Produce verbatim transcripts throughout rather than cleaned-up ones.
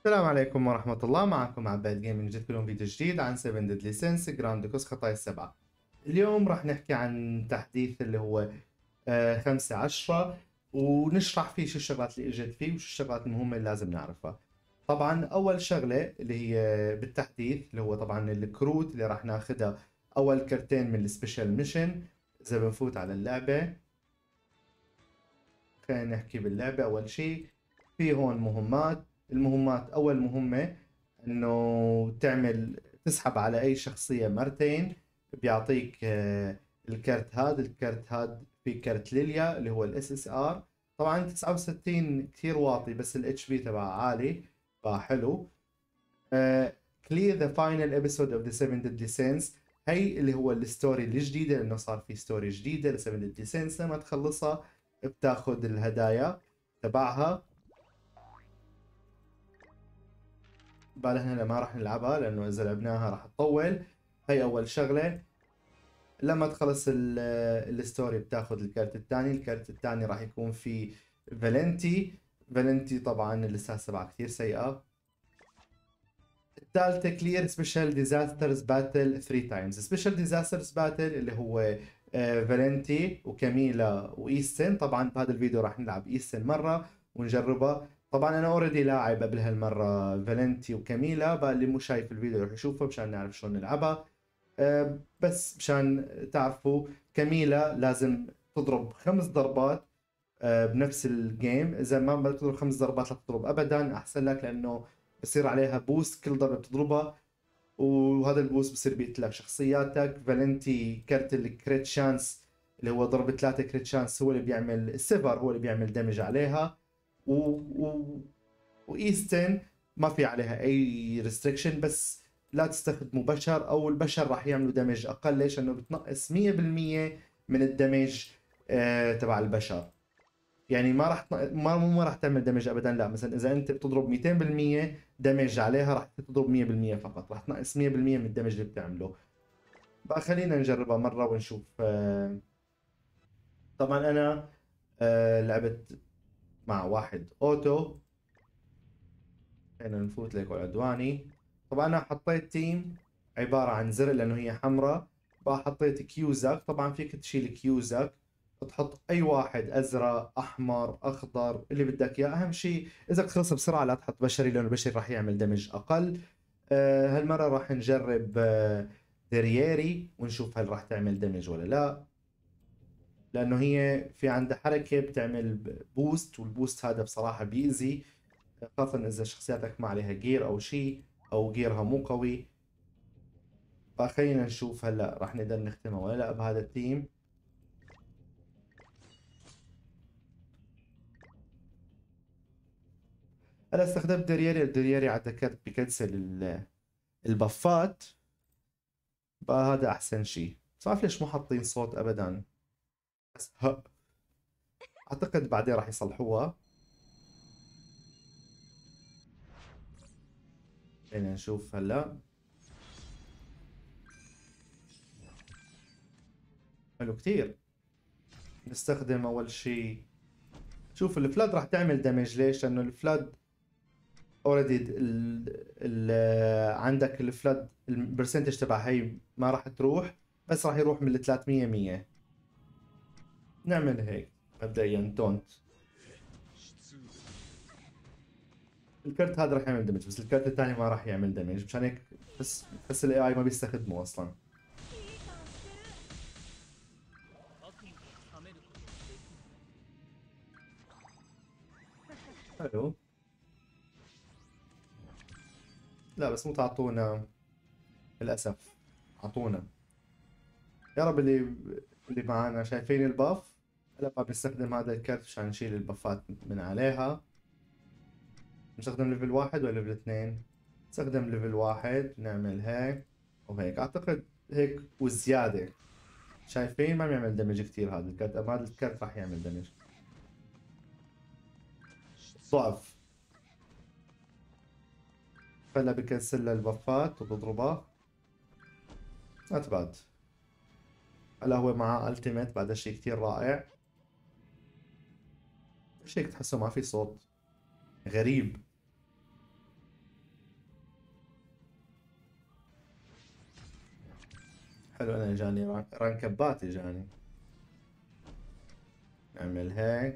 السلام عليكم ورحمة الله. معكم عباد جيمنج، جبت لكم فيديو جديد عن سبعة ديدلي سينس جرانديكوس خطايا السبعة. اليوم راح نحكي عن تحديث اللي هو آه خمسة عشرة، ونشرح فيه شو الشغلات اللي اجت فيه وشو الشغلات المهمة اللي لازم نعرفها. طبعا أول شغلة اللي هي بالتحديث اللي هو طبعا الكروت اللي راح ناخدها. أول كرتين من السبيشال ميشن. إذا بنفوت على اللعبة، خلينا نحكي باللعبة. أول شيء في هون مهمات. المهمات أول مهمة إنه تعمل تسحب على أي شخصية مرتين، بيعطيك آه، الكرت هذا. الكرت هذا في كرت ليليا اللي هو الاس اس ار. طبعا تسعة وستين كثير واطي، بس الاتش بي تبعه عالي فحلو. كلير ذا فاينل ابيسود اوف ذا سبعة ديدلي سينس. هي اللي هو الستوري الجديدة، لأنه صار في ستوري جديدة ل سبعة ديدلي سينس. لما تخلصها بتاخذ الهدايا تبعها. بالنا هلا ما راح نلعبها لانه اذا لعبناها راح تطول. هي اول شغله. لما تخلص ال- الستوري بتاخذ الكارت الثاني. الكارت الثاني راح يكون في فالنتي. فالنتي طبعا الستات تبعها كثير سيئه. الثالثه كلير سبيشال ديزاسترز باتل ثلاث تايمز. سبيشال ديزاسترز باتل اللي هو آه، فالنتي وكاميلا وايستن. طبعا بهذا الفيديو راح نلعب ايستن مره ونجربها. طبعا انا اوريدي لاعب قبل هالمره فالنتي وكاميلا، بقى اللي مو شايف الفيديو يروح يشوفه مشان نعرف شلون نلعبها. آه، بس مشان تعرفوا، كاميلا لازم تضرب خمس ضربات آه، بنفس الجيم. اذا ما بدك تضرب خمس ضربات لا تضرب ابدا، احسن لك، لانه بصير عليها بوست كل ضربه بتضربها، وهذا البوست بصير بيقتلك شخصياتك. فالنتي كرت الكريت شانس اللي هو ضرب ثلاثة كريت شانس هو اللي بيعمل السيفر، هو اللي بيعمل دمج عليها. و... و... وايستن ما في عليها اي ريستريكشن، بس لا تستخدموا بشر، او البشر راح يعملوا دمج اقل. ليش؟ لانه بتنقص مية بالمية من الدمج آه تبع البشر. يعني ما راح تن- ما مو ما راح تعمل دمج ابدا. لا، مثلا اذا انت بتضرب ميتين بالمية دمج عليها، راح تضرب مية بالمية فقط، راح تنقص مية بالمية من الدمج اللي بتعمله. بقى خلينا نجربها مره ونشوف. آه، طبعا انا آه، لعبت مع واحد اوتو. خلينا نفوت لك العدواني. طبعا انا حطيت تيم عباره عن زر لانه هي حمراء. بقى حطيت كيوزك. طبعا فيك تشيل كيوزك، تحط اي واحد ازرق احمر اخضر اللي بدك اياه. اهم شيء اذا بتخلص بسرعه لا تحط بشري، لانه البشري راح يعمل دمج اقل. آه هالمره راح نجرب آه درييري ونشوف هل راح تعمل دمج ولا لا، لانه هي في عندها حركه بتعمل بوست، والبوست هذا بصراحه بيأذي، خاصة إذا شخصياتك ما عليها جير أو شيء، أو جيرها مو قوي. فخلينا نشوف هلا راح نقدر نختمها ولا لا بهذا التيم. هلا استخدمت درياري. الدرياري على ذكرت بكنسل ال- البفات. بقى هذا أحسن شيء. بس ما بعرف ليش مو حاطين صوت أبدا. بس ها، أعتقد بعدين راح يصلحوها. خلينا نشوف هلا. حلو كتير. نستخدم أول شيء. شوف الفلاد راح تعمل دمج. ليش؟ لأنه الفلاد اوريدي ال ال عندك الفلاد البرسنتج تبع هي ما راح تروح، بس راح يروح من ال ثلاثمية مية. نعمل هيك مبدئيا دونت. الكرت هذا راح يعمل دمج، بس الكرت الثاني ما راح يعمل دمج. مشان هيك بس بس الاي اي ما بيستخدمه اصلا. حلو. لا بس مو تعطونا للاسف. اعطونا يا رب. اللي اللي معانا شايفين الباف. هلا ما بنستخدم هذا الكرت عشان نشيل البفات من عليها. نستخدم ليفل واحد ولا ليفل اثنين؟ نستخدم ليفل واحد. نعمل هيك وهيك اعتقد، هيك والزيادة. شايفين ما بيعمل دمج كثير هذا الكرت، اما هذا الكرت راح يعمل دمج ضعف. فلا بكسر له البفات وبضربه. not bad. هلا هو معاه التيميت، بعد شيء كثير رائع. ايش هيك تحسه ما في صوت؟ غريب. حلو، انا اجاني ران- رانكبات اجاني. نعمل هيك،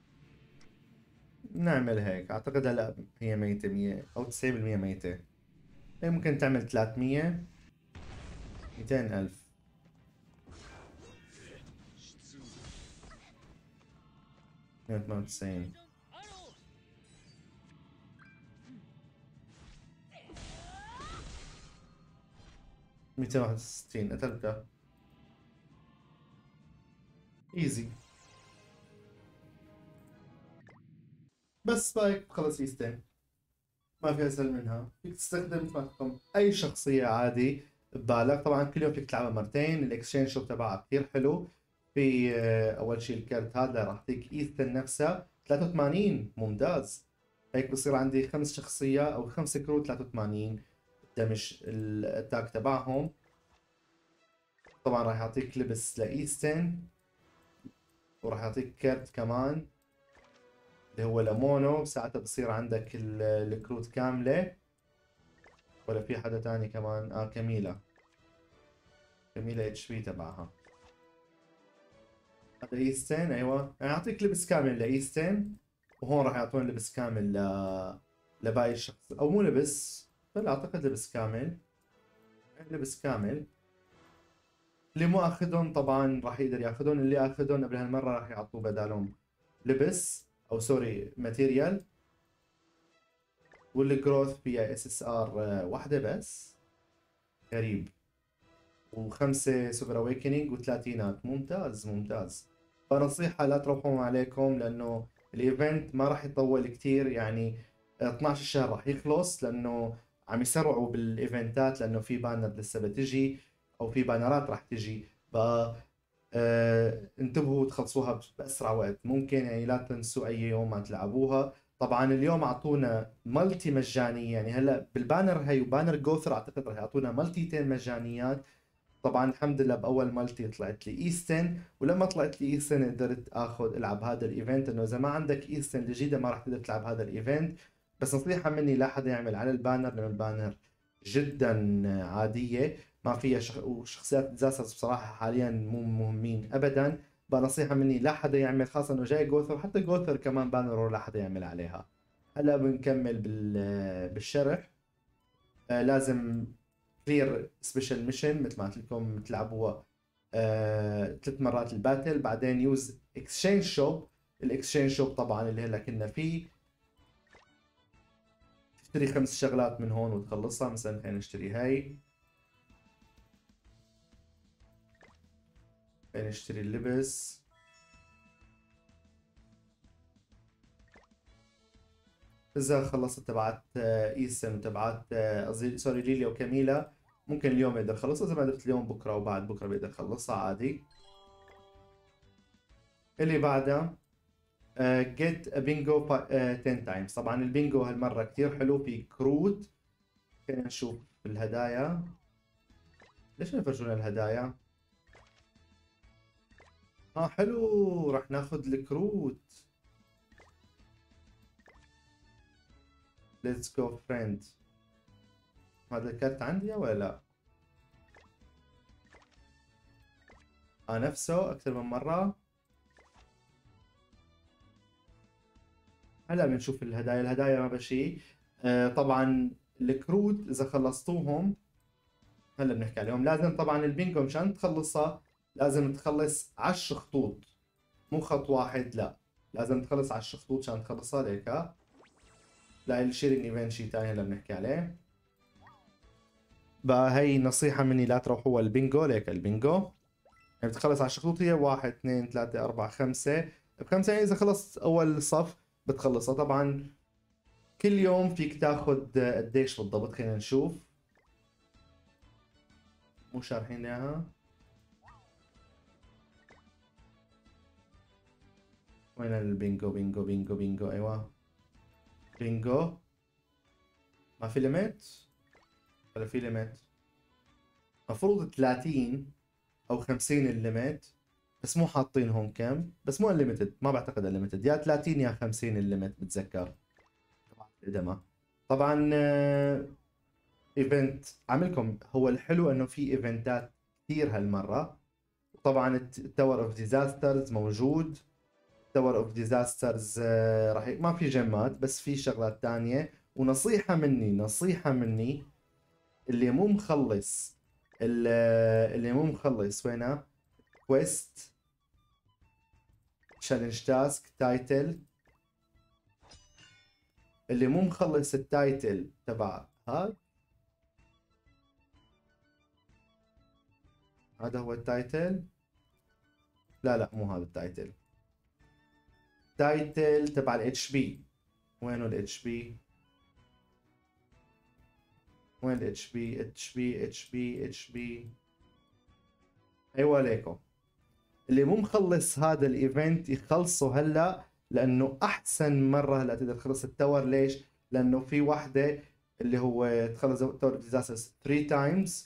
نعمل هيك. اعتقد هلا هي ميتة مية او تسعين بالمية ميتة. هي ممكن تعمل ثلاثمية، ميتين الف. مية وثمانية وتسعين، ميتين وواحد وستين قتلتها ايزي. بس بايك خلص يستاهل، ما في اسهل منها. فيك تستخدم مثل ما تكون اي شخصيه عادي ببالك. طبعا كل يوم فيك تلعبها مرتين. الاكسشينج شوب تبعها كثير حلو. في آه، اول شيء الكارت هذا راح يعطيك ايثن نفسها ثلاثة وثمانين، ممتاز. هيك بصير عندي خمس شخصيات او خمس كروت ثلاثة وثمانين دمج الاتاك تبعهم. طبعا راح يعطيك لبس لايستن، وراح يعطيك كارت كمان اللي هو لمونو، ساعتها بصير عندك ال- الكروت كاملة. ولا في حدا تاني كمان؟ اه كاميلا، كاميلا اتش بي تبعها. هذا ايستن، ايوه يعني يعطيك لبس كامل لايستن. وهون راح يعطون لبس كامل ل لباقي الشخص، او مو لبس، بل اعتقد لبس كامل، لبس كامل. اللي مو اخذهم طبعا راح يقدر ياخذهم، اللي اخذهم قبل هالمره راح يعطوه بدالهم لبس، او سوري ماتيريال. والجروث فيها اس اس ار واحده بس، غريب. وخمسه سوبر اويكننج وثلاثينات، ممتاز ممتاز. فنصيحه لا تروحون عليكم، لانه الايفنت ما راح يطول كثير يعني. اثنعش الشهر راح يخلص، لانه عم يسرعوا بالايفنتات، لانه في بانر لسه بتجي، او في بانرات راح تجي. ف آه، انتبهوا تخلصوها باسرع وقت ممكن يعني. لا تنسوا اي يوم ما تلعبوها. طبعا اليوم اعطونا مالتي مجاني، يعني هلا بالبانر هي وبانر جوثر اعتقد راح يعطونا مالتيتين مجانيات. طبعا الحمد لله باول مالتي طلعت لي ايستن، ولما طلعت لي ايستن قدرت اخذ العب هذا الايفنت. انه اذا ما عندك ايستن الجديده ما راح تقدر تلعب هذا الايفنت. بس نصيحه مني لا حدا يعمل على البانر، لانه البانر جدا عاديه، ما فيها شخ... وشخصيات ديزاسترز بصراحه حاليا مو مهمين ابدا. فنصيحه مني لا حدا يعمل، خاصه انه جاي جوثر، حتى جوثر كمان بانر لا حدا يعمل عليها. هلا بنكمل بال... بالشرح. آه لازم كلير سبيشال ميشن مثل ما قلت لكم تلعبوها آه ثلاث مرات الباتل، بعدين يوز اكسشينج شوب. الاكسشينج شوب طبعا اللي هلا كنا فيه، تشتري خمس شغلات من هون وتخلصها. مثلا خلينا نشتري هاي، خلينا نشتري اللبس. اذا خلصت تبعت آه، ايسن وتبعت آه، قصدي سوري ليليا وكاميلا، ممكن اليوم يقدر يخلصها. اذا ما قدرت اليوم بكره وبعد بكره بيقدر يخلصها عادي. اللي بعدها جيت بينجو عشرة تايمز. طبعا البينجو هالمره كثير حلو، في كروت. خلينا نشوف الهدايا. ليش ما يفرجونا الهدايا؟ اه حلو، راح ناخذ الكروت. ليتس جو فريند. هذا الكارت عندي ولا لا؟ اه نفسه اكثر من مره. هلا بنشوف الهدايا. الهدايا ما بشي. آه طبعا الكروت اذا خلصتوهم، هلا بنحكي عليهم. لازم طبعا البينجو مشان تخلصها لازم تخلص عشر خطوط، مو خط واحد لا، لازم تخلص عشر خطوط عشان تخلصها. ليك ها، لا الشيرين ايفنت شيء ثاني هلا بنحكي عليه. بقى هي نصيحة مني، لا تروحوا البنجو. ليك البنجو يعني بتخلص على الشخوط، هي واحد اثنين ثلاثة أربعة خمسة. بخمسة يعني إذا خلصت أول صف بتخلصها. طبعا كل يوم فيك تاخذ قديش بالضبط، خلينا نشوف. مو شارحين إياها. وين البنجو؟ بنجو بنجو بنجو أيوة بنجو. ما في ليميت ولا في ليميت؟ مفروض ثلاثين أو خمسين الليميت، بس مو حاطين هون كم. بس مو انليمتد، ما بعتقد انليمتد، يا ثلاثين يا خمسين الليمت بتذكر. الإدمة طبعا. آه، ايفنت عاملكم هو الحلو انه في ايفنتات كثير هالمرة. طبعا التاور اوف ديزاسترز موجود. تاور اوف ديزاسترز راح ي... ما في جمات بس في شغلات تانية. ونصيحة مني نصيحة مني اللي مو مخلص اللي, اللي مو مخلص وينه كويست تشالنج تاسك تايتل، اللي مو مخلص التايتل تبع هذا، هذا هو التايتل. لا لا مو هذا التايتل، تايتل تبع الاتش بي. وينه الاتش بي؟ وين الاتش بي؟ اتش بي اتش بي اتش بي ايوه عليكم. اللي مو مخلص هذا الايفنت يخلصه هلا، لانه احسن مره هلا تقدر تخلص التاور. ليش؟ لانه في وحده اللي هو تخلص تاور ديزاسترز ثلاثة تايمز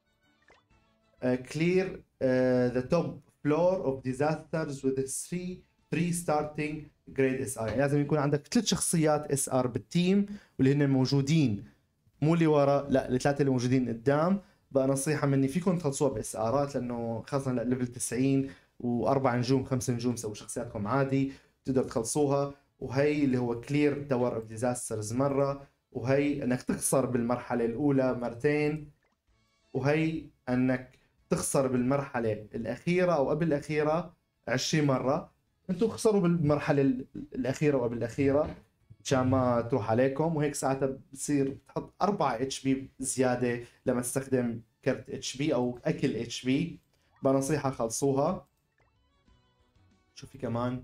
كلير ذا توب فلور اوف ديزاسترز with three three starting grade اس ار. يعني لازم يكون عندك ثلاث شخصيات اس ار بالتيم واللي هن موجودين، مو اللي ورا، لا الثلاثه اللي موجودين قدام. بقى نصيحه مني فيكم تخلصوها باس ارات، لانه خاصه ليفل تسعين واربع نجوم خمس نجوم سووا شخصياتكم عادي تقدر تخلصوها. وهي اللي هو كلير تاور اوف ديزاسترز مره، وهي انك تخسر بالمرحله الاولى مرتين، وهي انك تخسر بالمرحله الاخيره او قبل الاخيره عشرين مره. انتم خسروا بالمرحله الاخيره وقبل الاخيره مشان ما تروح عليكم. وهيك ساعتها بصير تحط أربعة اتش بي زياده لما تستخدم كرت اتش بي او اكل اتش بي. بنصيحه خلصوها. شو في كمان؟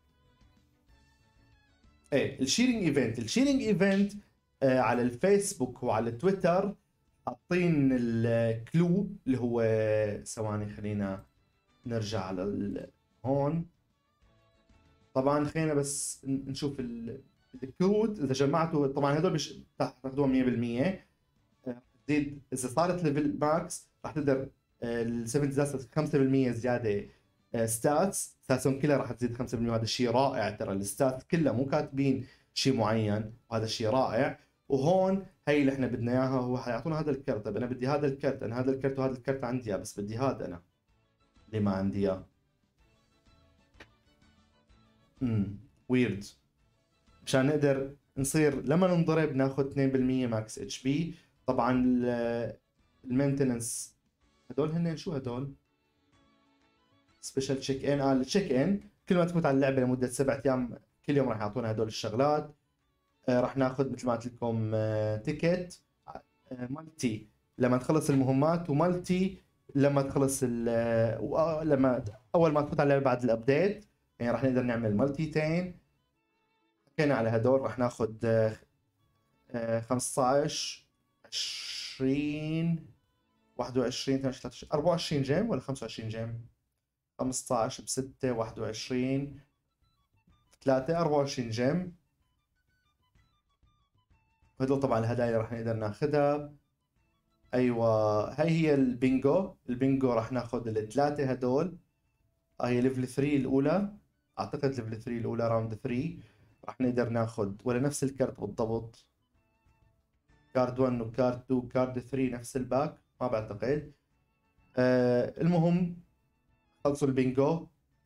ايه الشيرنج ايفنت. الشيرنج ايفنت آه على الفيسبوك وعلى التويتر حاطين الكلو اللي هو، ثواني خلينا نرجع على ال... هون. طبعا خلينا بس نشوف ال... الكود اذا جمعته. طبعا هدول مش تاخذوهم مية بالمية. تزيد اذا صارت ليفل ماكس راح تقدر ال سبعة ديزاسترز خمسة بالمية زياده ستاتس، ستاتسهم كلها راح تزيد خمسة بالمية. وهذا الشيء رائع. ترى الستات كلها مو كاتبين شيء معين، وهذا الشيء رائع. وهون هي اللي احنا بدنا اياها. هو حيعطونا هذا الكرت. طيب انا بدي هذا الكرت، انا هذا الكرت وهذا الكرت عندي اياه، بس بدي هذا انا اللي ما عندي اياه. امم ويرد. مشان نقدر نصير لما ننضرب ناخذ اثنين بالمية ماكس اتش بي. طبعا المينتننس هدول هن شو هدول؟ سبيشال تشيك ان. اه التشيك ان كل ما تفوت على اللعبه لمده سبعة ايام كل يوم راح يعطونا هدول الشغلات. آه راح ناخذ مثل ما قلت لكم آه تيكت آه مالتي لما تخلص المهمات، ومالتي لما تخلص ال آه لما اول ما تفوت على اللعبه بعد الابديت. يعني راح نقدر نعمل مالتيتين. حكينا على هدول. راح ناخذ آه آه خمسطعش عشرين واحد وعشرين اثنين وعشرين ثلاثة وعشرين أربعة وعشرين جيم ولا خمسة وعشرين جيم؟ خمسطعش ب ستة واحد وعشرين ثلاثة أربعة وعشرين جيم. هدول طبعا الهدايا راح نقدر ناخذها. ايوه هاي هي البينجو. البينجو راح ناخذ الثلاثه هدول. هاي ليفل ثلاثة الاولى، اعتقد ليفل ثلاثة الاولى راوند ثلاثة. راح نقدر ناخذ ولا نفس الكارت بالضبط؟ كارد واحد وكارد اثنين وكارد ثلاثة نفس الباك؟ ما بعتقد. آه المهم خلصوا البينجو.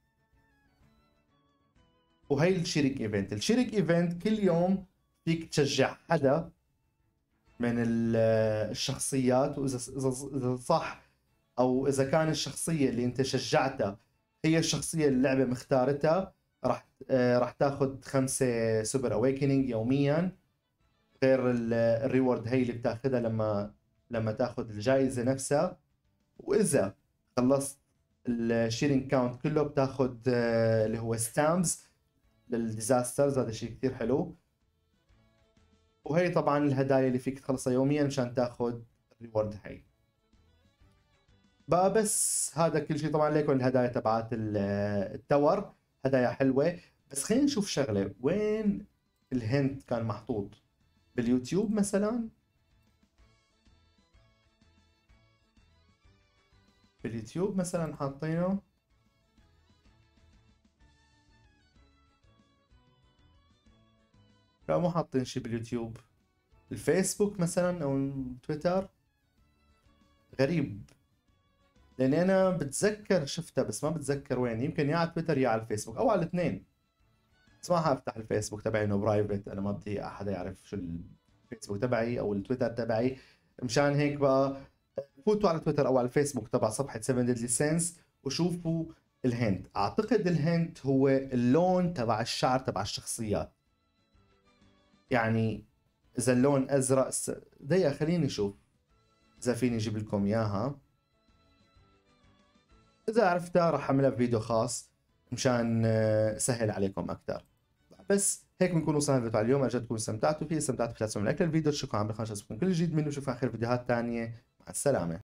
وهي الشيرك ايفنت. الشيرك ايفنت كل يوم فيك تشجع حدا من الشخصيات، واذا اذا صح او اذا كان الشخصيه اللي انت شجعتها هي الشخصيه اللي اللعبه مختارتها، راح آه راح تاخذ خمسه سوبر اويكننج يوميا، غير الريورد هي اللي بتاخذها لما لما تاخذ الجائزه نفسها. واذا خلصت الشيرنج كاونت كله بتاخذ آه اللي هو ستامز للديزاسترز. هذا شيء كثير حلو. وهي طبعا الهدايا اللي فيك تخلصها يوميا مشان تاخذ الريورد هي. بقى بس هذا كل شيء. طبعا ليكم الهدايا تبعت التور هدايا حلوه. بس خلينا نشوف شغله. وين الهنت كان محطوط؟ باليوتيوب مثلا؟ باليوتيوب مثلا حاطينه؟ لا مو حاطين شيء باليوتيوب. الفيسبوك مثلا او تويتر؟ غريب. لاني انا بتذكر شفتها بس ما بتذكر وين، يمكن يا على تويتر يا على الفيسبوك او على الاثنين. بس ما حافتح الفيسبوك تبعي انه برايفت، انا ما بدي احد يعرف شو الفيسبوك تبعي او التويتر تبعي. مشان هيك بقى فوتوا على تويتر او على الفيسبوك تبع صفحة سفن ديدلي سينس وشوفوا الهنت. اعتقد الهنت هو اللون تبع الشعر تبع الشخصيات. يعني اذا اللون ازرق س... دقيقة خليني اشوف اذا فيني اجيب لكم اياها. اذا عرفتها راح اعملها فيديو خاص مشان آه، سهل عليكم اكثر. بس هيك بنكون وصلنا للفيديو على اليوم. ارجو تكونوا استمتعتوا فيه. استمتعتوا فيه، لا تنسوا لايك للفيديو، تشتركوا على القناه عشان كل جديد منه. نشوفكم على خير فيديوهات ثانيه. مع السلامه.